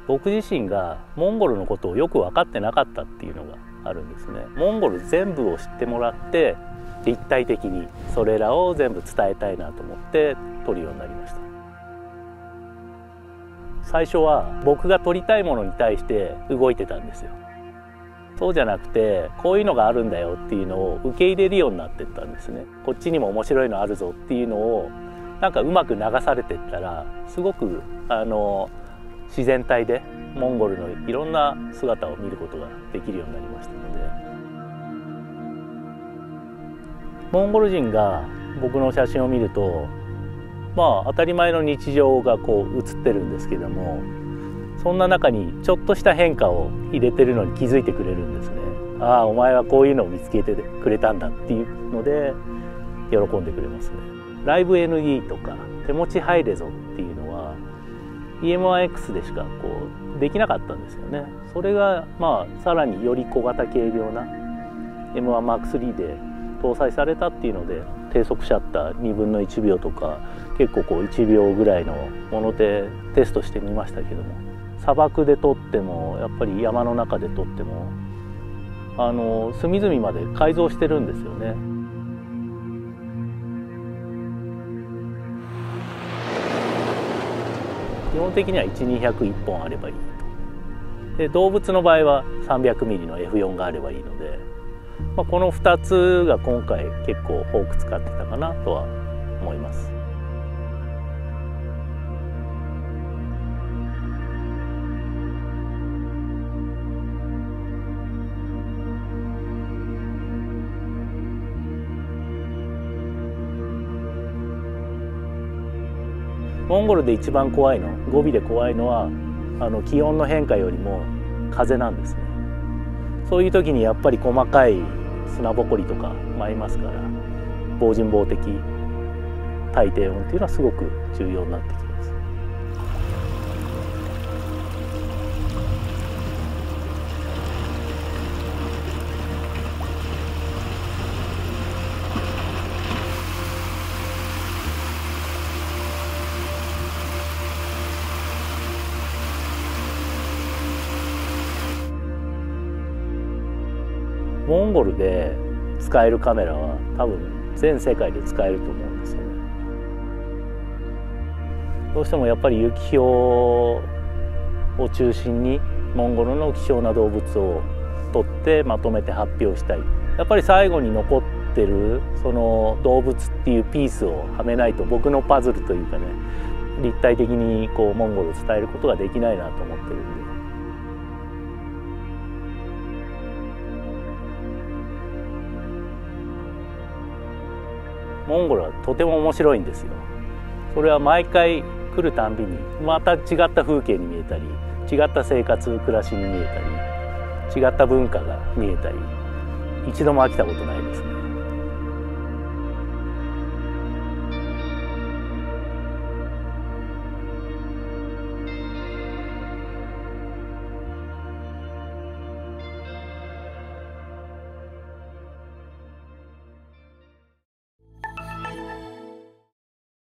僕自身がモンゴルのことをよく分かってなかったっていうのがあるんですね。モンゴル全部を知ってもらって立体的にそれらを全部伝えたいなと思って撮るようになりました。最初は僕が撮りたいものに対して動いてたんですよ。そうじゃなくてこういうのがあるんだよっていうのを受け入れるようになってったんですね。こっちにも面白いのあるぞっていうのをなんかうまく流されてったらすごく自然体でモンゴルのいろんな姿を見ることができるようになりましたので、モンゴル人が僕の写真を見るとまあ当たり前の日常がこう写ってるんですけども、そんな中にちょっとした変化を入れてるのに気づいてくれるんですね。ああお前はこういうのを見つけてくれたんだっていうので喜んでくれますね。ライブ ND とか手持ち入れぞっていうのは EM1X でしかこうできなかったんですよね。それがまあさらにより小型軽量な M1M3 で搭載されたっていうので、低速シャッター2分の1秒とか結構こう1秒ぐらいのものでテストしてみましたけども、砂漠で撮ってもやっぱり山の中で撮っても隅々まで改造してるんですよね。基本的には1,200,1本あればいいと。で動物の場合は 300mm の F4 があればいいので、まあ、この2つが今回結構多く使ってたかなとは思います。モンゴルで一番怖いの、ゴビで怖いのは気温の変化よりも風なんですね。そういう時にやっぱり細かい砂ぼこりとか舞いますから、防塵防滴大低温っていうのはすごく重要になってきます。モンゴルで使えるカメラは多分全世界で使えると思うんですよね。どうしてもやっぱりユキヒョウを中心にモンゴルの希少な動物を撮ってまとめて発表したい。やっぱり最後に残ってるその動物っていうピースをはめないと僕のパズルというかね、立体的にこうモンゴルを伝えることができないなと思ってるんで。モンゴルはとても面白いんですよ。それは毎回来るたんびにまた違った風景に見えたり、違った生活暮らしに見えたり、違った文化が見えたり、一度も飽きたことないですね。